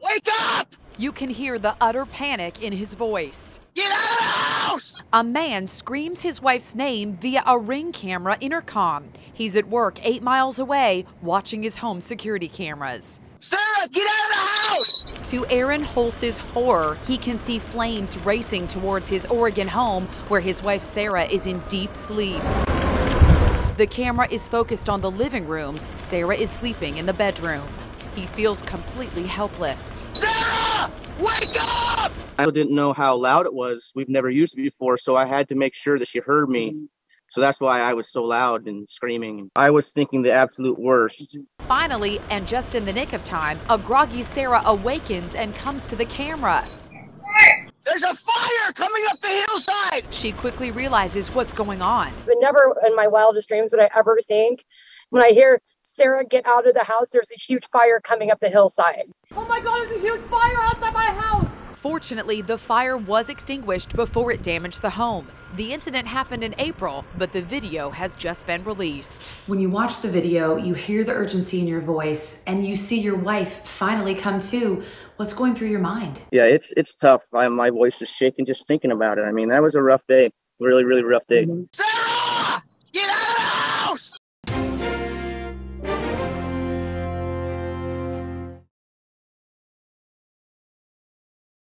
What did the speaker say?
Wake up! You can hear the utter panic in his voice. Get out of the house! A man screams his wife's name via a Ring camera intercom. He's at work 8 miles away, watching his home security cameras. Sarah, get out of the house! To Aaron Holz's horror, he can see flames racing towards his Oregon home, where his wife Sarah is in deep sleep. The camera is focused on the living room. Sarah is sleeping in the bedroom. He feels completely helpless. Sarah! Wake up! I didn't know how loud it was. We've never used it before, so I had to make sure that she heard me. So that's why I was so loud and screaming. I was thinking the absolute worst. Finally, and just in the nick of time, a groggy Sarah awakens and comes to the camera. There's a fire coming up the hillside! She quickly realizes what's going on. But never in my wildest dreams would I ever think, when I hear Sarah get out of the house, there's a huge fire coming up the hillside. Oh my God, there's a huge fire outside my house! Fortunately, the fire was extinguished before it damaged the home. The incident happened in April, but the video has just been released. When you watch the video, you hear the urgency in your voice and you see your wife finally come to. What's going through your mind? Yeah, it's tough. My voice is shaking just thinking about it. I mean, that was a rough day. Really, really rough day. Sarah!